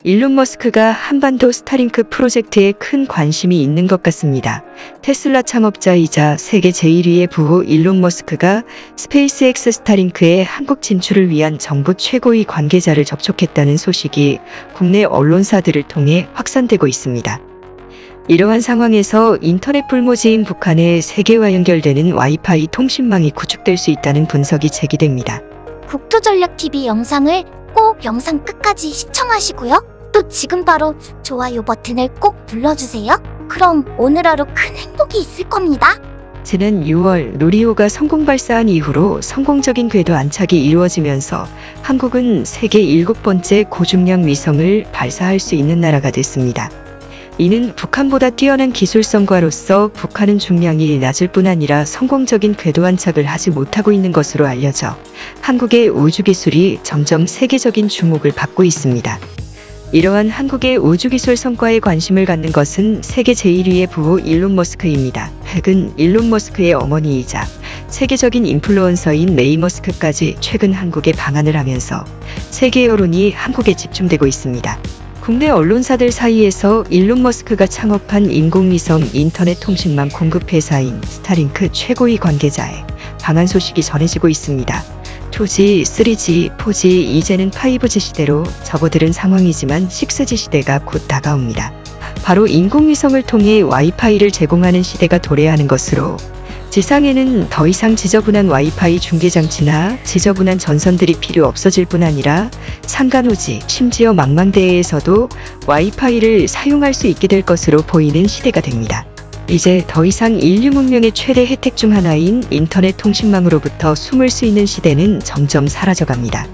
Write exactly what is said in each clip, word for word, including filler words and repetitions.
일론 머스크가 한반도 스타링크 프로젝트에 큰 관심이 있는 것 같습니다. 테슬라 창업자이자 세계 제일 위의 부호 일론 머스크가 스페이스엑스 스타링크의 한국 진출을 위한 정부 최고위 관계자를 접촉했다는 소식이 국내 언론사들을 통해 확산되고 있습니다. 이러한 상황에서 인터넷 불모지인 북한의 세계와 연결되는 와이파이 통신망이 구축될 수 있다는 분석이 제기됩니다. 국토전략티비 영상을 꼭 영상 끝까지 시청하시고요. 또 지금 바로 좋아요 버튼을 꼭 눌러주세요. 그럼 오늘 하루 큰 행복이 있을 겁니다. 지난 유월 노리호가 성공 발사한 이후로 성공적인 궤도 안착이 이루어지면서 한국은 세계 일곱 번째 고중량 위성을 발사할 수 있는 나라가 됐습니다. 이는 북한보다 뛰어난 기술성과로서 북한은 중량이 낮을 뿐 아니라 성공적인 궤도 안착을 하지 못하고 있는 것으로 알려져 한국의 우주기술이 점점 세계적인 주목을 받고 있습니다. 이러한 한국의 우주기술 성과에 관심을 갖는 것은 세계 제일 위의 부호 일론 머스크입니다. 최근 일론 머스크의 어머니이자 세계적인 인플루언서인 메이 머스크까지 최근 한국에 방한을 하면서 세계 여론이 한국에 집중되고 있습니다. 국내 언론사들 사이에서 일론 머스크가 창업한 인공위성 인터넷 통신망 공급 회사인 스타링크 최고위 관계자의 방한 소식이 전해지고 있습니다. 투지, 쓰리지, 포지, 이제는 파이브지 시대로 접어드는 상황이지만 식스지 시대가 곧 다가옵니다. 바로 인공위성을 통해 와이파이를 제공하는 시대가 도래하는 것으로 지상에는 더 이상 지저분한 와이파이 중계장치나 지저분한 전선들이 필요 없어질 뿐 아니라 산간호지, 심지어 망망대해에서도 와이파이를 사용할 수 있게 될 것으로 보이는 시대가 됩니다. 이제 더 이상 인류 문명의 최대 혜택 중 하나인 인터넷 통신망으로부터 숨을 수 있는 시대는 점점 사라져갑니다.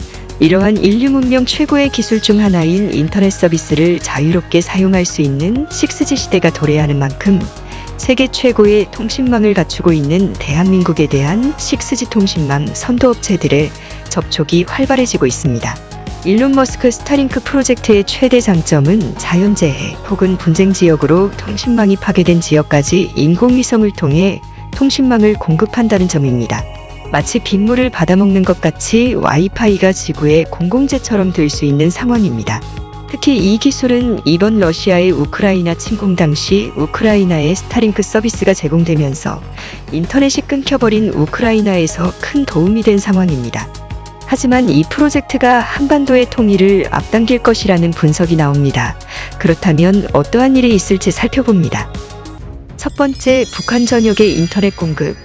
이러한 인류 문명 최고의 기술 중 하나인 인터넷 서비스를 자유롭게 사용할 수 있는 식스지 시대가 도래하는 만큼 세계 최고의 통신망을 갖추고 있는 대한민국에 대한 식스지 통신망 선도업체들의 접촉이 활발해지고 있습니다. 일론 머스크 스타링크 프로젝트의 최대 장점은 자연재해 혹은 분쟁 지역으로 통신망이 파괴된 지역까지 인공위성을 통해 통신망을 공급한다는 점입니다. 마치 빗물을 받아먹는 것 같이 와이파이가 지구의 공공재처럼 될 수 있는 상황입니다. 특히 이 기술은 이번 러시아의 우크라이나 침공 당시 우크라이나에 스타링크 서비스가 제공되면서 인터넷이 끊겨버린 우크라이나에서 큰 도움이 된 상황입니다. 하지만 이 프로젝트가 한반도의 통일을 앞당길 것이라는 분석이 나옵니다. 그렇다면 어떠한 일이 있을지 살펴봅니다. 첫 번째, 북한 전역의 인터넷 공급.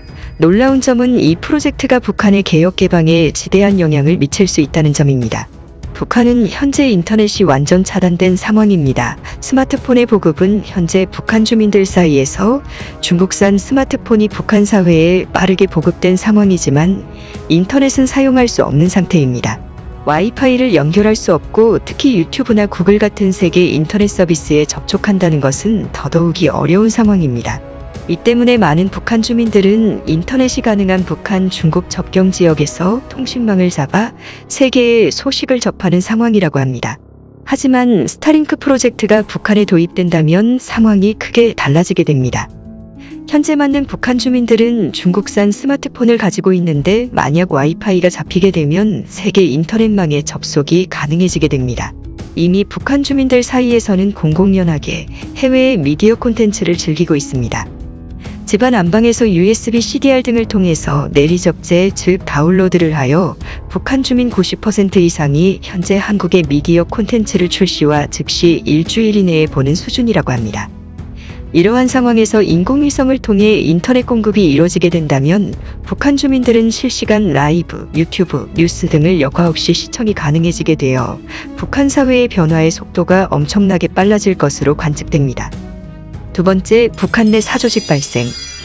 놀라운 점은 이 프로젝트가 북한의 개혁 개방에 지대한 영향을 미칠 수 있다는 점입니다. 북한은 현재 인터넷이 완전 차단된 상황입니다. 스마트폰의 보급은 현재 북한 주민들 사이에서 중국산 스마트폰이 북한 사회에 빠르게 보급된 상황이지만 인터넷은 사용할 수 없는 상태입니다. 와이파이를 연결할 수 없고 특히 유튜브나 구글 같은 세계 인터넷 서비스에 접촉한다는 것은 더더욱이 어려운 상황입니다. 이 때문에 많은 북한 주민들은 인터넷이 가능한 북한 중국 접경 지역에서 통신망을 잡아 세계의 소식을 접하는 상황이라고 합니다. 하지만 스타링크 프로젝트가 북한에 도입된다면 상황이 크게 달라지게 됩니다. 현재 많은 북한 주민들은 중국산 스마트폰을 가지고 있는데 만약 와이파이가 잡히게 되면 세계 인터넷망에 접속이 가능해지게 됩니다. 이미 북한 주민들 사이에서는 공공연하게 해외의 미디어 콘텐츠를 즐기고 있습니다. 집안 안방에서 유에스비 씨디알 등을 통해서 내리 접제, 즉 다운로드를 하여 북한 주민 구십 퍼센트 이상이 현재 한국의 미디어 콘텐츠를 출시와 즉시 일주일 이내에 보는 수준이라고 합니다. 이러한 상황에서 인공위성을 통해 인터넷 공급이 이루어지게 된다면 북한 주민들은 실시간 라이브, 유튜브, 뉴스 등을 여과 없이 시청이 가능해지게 되어 북한 사회의 변화의 속도가 엄청나게 빨라질 것으로 관측됩니다. 두 번째, 북한 내 사조직 발생.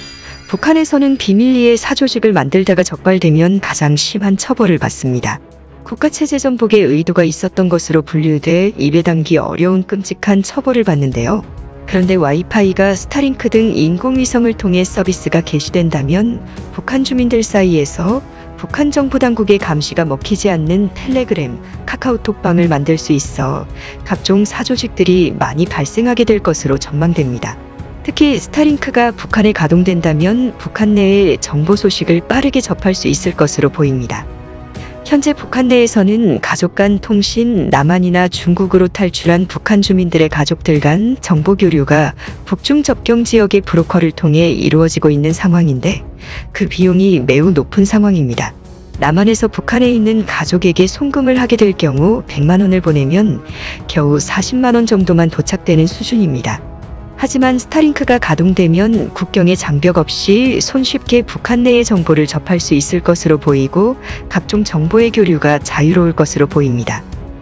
북한에서는 비밀리에 사조직을 만들다가 적발되면 가장 심한 처벌을 받습니다. 국가체제 전복의 의도가 있었던 것으로 분류돼 입에 담기 어려운 끔찍한 처벌을 받는데요. 그런데 와이파이가 스타링크 등 인공위성을 통해 서비스가 개시된다면 북한 주민들 사이에서 북한 정부 당국의 감시가 먹히지 않는 텔레그램, 카카오톡방을 만들 수 있어 각종 사조직들이 많이 발생하게 될 것으로 전망됩니다. 특히 스타링크가 북한에 가동된다면 북한 내의 정보 소식을 빠르게 접할 수 있을 것으로 보입니다. 현재 북한 내에서는 가족 간 통신, 남한이나 중국으로 탈출한 북한 주민들의 가족들 간 정보 교류가 북중 접경 지역의 브로커를 통해 이루어지고 있는 상황인데 그 비용이 매우 높은 상황입니다. 남한에서 북한에 있는 가족에게 송금을 하게 될 경우 백만 원을 보내면 겨우 사십만 원 정도만 도착되는 수준입니다. 하지만 스타링크가 가동되면 국경에 장벽 없이 손쉽게 북한 내의 정보를 접할 수 있을 것으로 보이고 각종 정보의 교류가 자유로울 것으로 보입니다.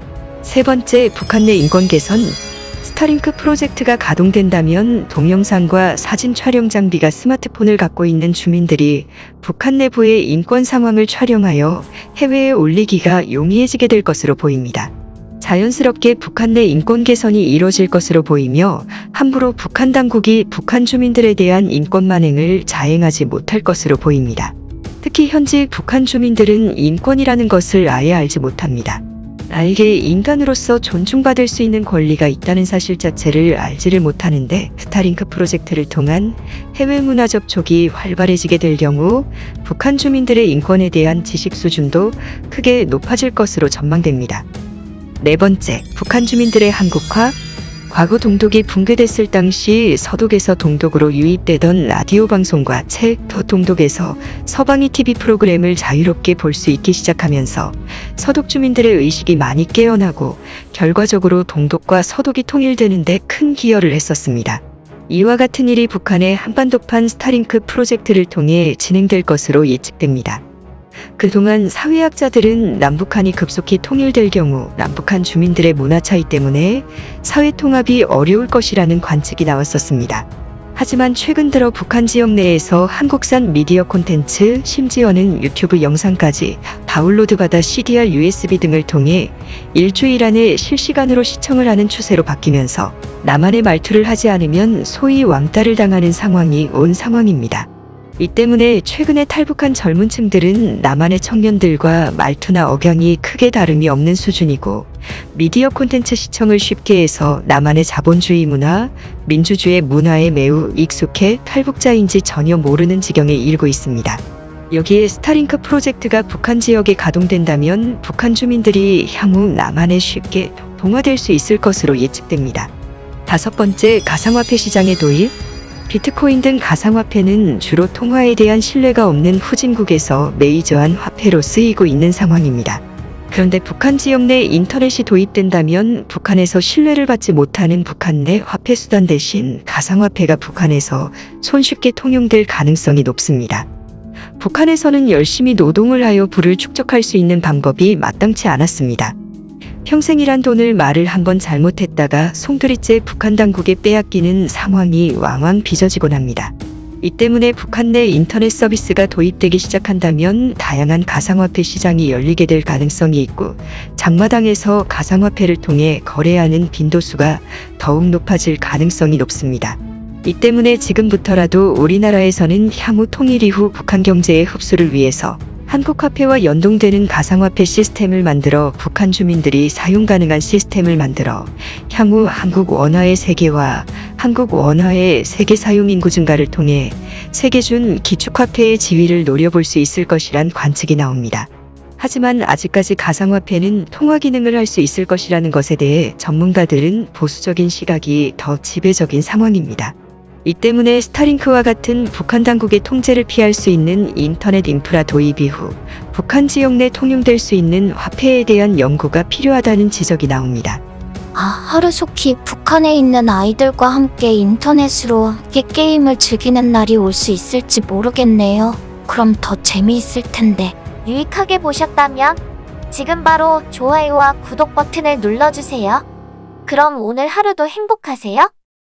세 번째, 북한 내 인권 개선. 스타링크 프로젝트가 가동된다면 동영상과 사진 촬영 장비가 스마트폰을 갖고 있는 주민들이 북한 내부의 인권 상황을 촬영하여 해외에 올리기가 용이해지게 될 것으로 보입니다. 자연스럽게 북한 내 인권 개선이 이루어질 것으로 보이며 함부로 북한 당국이 북한 주민들에 대한 인권 만행을 자행하지 못할 것으로 보입니다. 특히 현재 북한 주민들은 인권이라는 것을 아예 알지 못합니다. 나에게 인간으로서 존중받을 수 있는 권리가 있다는 사실 자체를 알지를 못하는데 스타링크 프로젝트를 통한 해외 문화 접촉이 활발해지게 될 경우 북한 주민들의 인권에 대한 지식 수준도 크게 높아질 것으로 전망됩니다. 네 번째, 북한 주민들의 한국화. 과거 동독이 붕괴됐을 당시 서독에서 동독으로 유입되던 라디오 방송과 책, 더 동독에서 서방이 티비 프로그램을 자유롭게 볼 수 있기 시작하면서 서독 주민들의 의식이 많이 깨어나고 결과적으로 동독과 서독이 통일되는 데 큰 기여를 했었습니다. 이와 같은 일이 북한의 한반도판 스타링크 프로젝트를 통해 진행될 것으로 예측됩니다. 그동안 사회학자들은 남북한이 급속히 통일될 경우 남북한 주민들의 문화 차이 때문에 사회 통합이 어려울 것이라는 관측이 나왔었습니다. 하지만 최근 들어 북한 지역 내에서 한국산 미디어 콘텐츠, 심지어는 유튜브 영상까지 다운로드받아 씨디알, 유에스비 등을 통해 일주일 안에 실시간으로 시청을 하는 추세로 바뀌면서 남한의 말투를 하지 않으면 소위 왕따를 당하는 상황이 온 상황입니다. 이 때문에 최근에 탈북한 젊은 층들은 남한의 청년들과 말투나 억양이 크게 다름이 없는 수준이고 미디어 콘텐츠 시청을 쉽게 해서 남한의 자본주의 문화, 민주주의 문화에 매우 익숙해 탈북자인지 전혀 모르는 지경에 이르고 있습니다. 여기에 스타링크 프로젝트가 북한 지역에 가동된다면 북한 주민들이 향후 남한에 쉽게 동화될 수 있을 것으로 예측됩니다. 다섯 번째, 가상화폐 시장의 도입. 비트코인 등 가상화폐는 주로 통화에 대한 신뢰가 없는 후진국에서 메이저한 화폐로 쓰이고 있는 상황입니다. 그런데 북한 지역 내 인터넷이 도입된다면 북한에서 신뢰를 받지 못하는 북한 내 화폐 수단 대신 가상화폐가 북한에서 손쉽게 통용될 가능성이 높습니다. 북한에서는 열심히 노동을 하여 부를 축적할 수 있는 방법이 마땅치 않았습니다. 평생이란 돈을 말을 한번 잘못했다가 송두리째 북한 당국에 빼앗기는 상황이 왕왕 빚어지곤 합니다. 이 때문에 북한 내 인터넷 서비스가 도입되기 시작한다면 다양한 가상화폐 시장이 열리게 될 가능성이 있고 장마당에서 가상화폐를 통해 거래하는 빈도수가 더욱 높아질 가능성이 높습니다. 이 때문에 지금부터라도 우리나라에서는 향후 통일 이후 북한 경제의 흡수를 위해서 한국화폐와 연동되는 가상화폐 시스템을 만들어 북한 주민들이 사용 가능한 시스템을 만들어 향후 한국 원화의 세계화, 한국 원화의 세계 사용 인구 증가를 통해 세계준 기축화폐의 지위를 노려볼 수 있을 것이란 관측이 나옵니다. 하지만 아직까지 가상화폐는 통화 기능을 할 수 있을 것이라는 것에 대해 전문가들은 보수적인 시각이 더 지배적인 상황입니다. 이 때문에 스타링크와 같은 북한 당국의 통제를 피할 수 있는 인터넷 인프라 도입 이후 북한 지역 내 통용될 수 있는 화폐에 대한 연구가 필요하다는 지적이 나옵니다. 아, 하루속히 북한에 있는 아이들과 함께 인터넷으로 게임을 즐기는 날이 올 수 있을지 모르겠네요. 그럼 더 재미있을 텐데. 유익하게 보셨다면 지금 바로 좋아요와 구독 버튼을 눌러주세요. 그럼 오늘 하루도 행복하세요.